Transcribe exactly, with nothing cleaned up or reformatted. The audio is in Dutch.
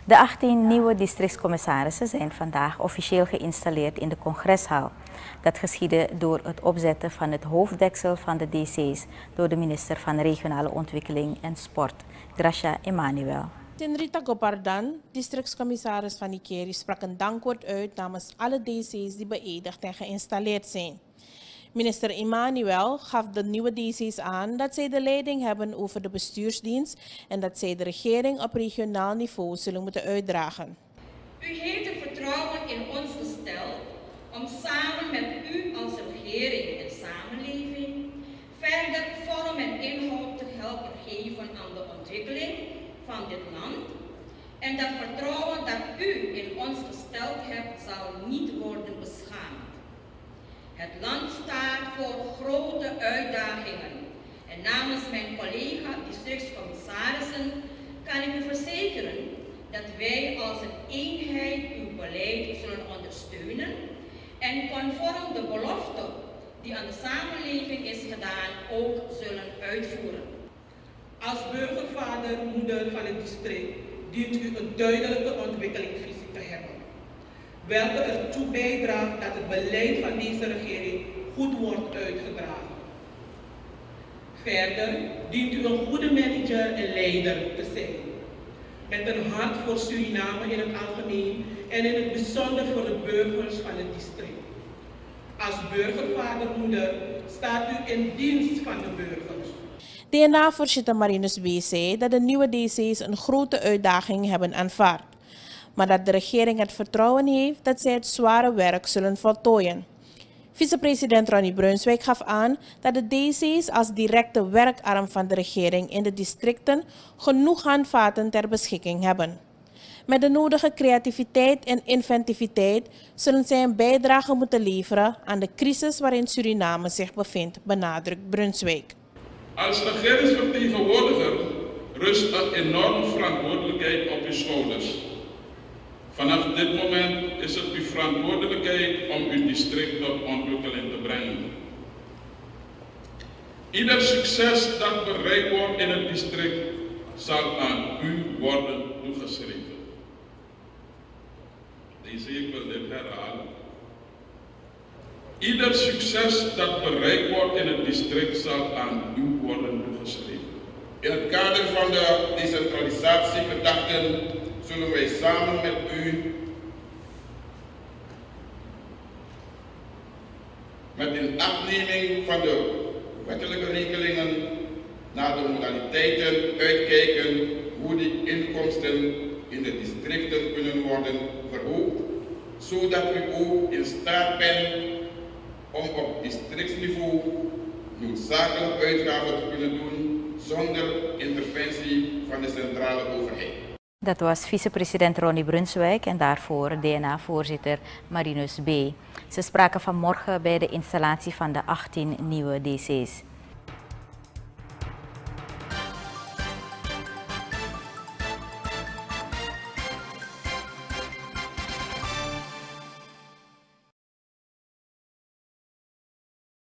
De achttien nieuwe districtscommissarissen zijn vandaag officieel geïnstalleerd in de congreshal. Dat geschiedde door het opzetten van het hoofddeksel van de D C's door de minister van Regionale Ontwikkeling en Sport, Gracia Emmanuel. Rita Gopardan, districtscommissaris van Ikeri, sprak een dankwoord uit namens alle D C's die beëdigd en geïnstalleerd zijn. Minister Emmanuel gaf de nieuwe D C's aan dat zij de leiding hebben over de bestuursdienst en dat zij de regering op regionaal niveau zullen moeten uitdragen. U heeft het vertrouwen in ons gesteld om samen met u als regering en samenleving verder vorm en inhoud te helpen geven aan de ontwikkeling van dit land. En dat vertrouwen dat u in ons gesteld hebt zal niet worden beschaamd. Het land staat voor grote uitdagingen en namens mijn collega districtscommissarissen kan ik u verzekeren dat wij als een eenheid uw beleid zullen ondersteunen en conform de belofte die aan de samenleving is gedaan ook zullen uitvoeren. Als burgervader, moeder van het district dient u een duidelijke ontwikkelingsvisie te hebben, welke ertoe bijdraagt dat het beleid van deze regering goed wordt uitgedragen. Verder dient u een goede manager en leider te zijn, met een hart voor Suriname in het algemeen en in het bijzonder voor de burgers van het district. Als burgervader, moeder staat u in dienst van de burgers. D N A-voorzitter Marinus B. zei dat de nieuwe D C's een grote uitdaging hebben aanvaard, maar dat de regering het vertrouwen heeft dat zij het zware werk zullen voltooien. Vicepresident Ronnie Brunswijk gaf aan dat de D C's als directe werkarm van de regering in de districten genoeg handvaten ter beschikking hebben. Met de nodige creativiteit en inventiviteit zullen zij een bijdrage moeten leveren aan de crisis waarin Suriname zich bevindt, benadrukt Brunswijk. Als regeringsvertegenwoordiger rust een enorme verantwoordelijkheid op uw schouders. Vanaf dit moment is het uw verantwoordelijkheid om uw district tot ontwikkeling te brengen. Ieder succes dat bereikt wordt in het district zal aan u worden toegeschreven. Deze ik wil dit herhalen. Ieder succes dat bereikt wordt in het district zal aan u worden toegeschreven. In het kader van de decentralisatiegedachten zullen wij samen met u met inachtneming van de wettelijke regelingen naar de modaliteiten uitkijken hoe die inkomsten in de districten kunnen worden verhoogd, zodat u ook in staat bent om op districtsniveau noodzakelijke uitgaven te kunnen doen zonder interventie van de centrale overheid. Dat was vicepresident Ronnie Brunswijk en daarvoor D N A-voorzitter Marinus B. Ze spraken vanmorgen bij de installatie van de achttien nieuwe D C's.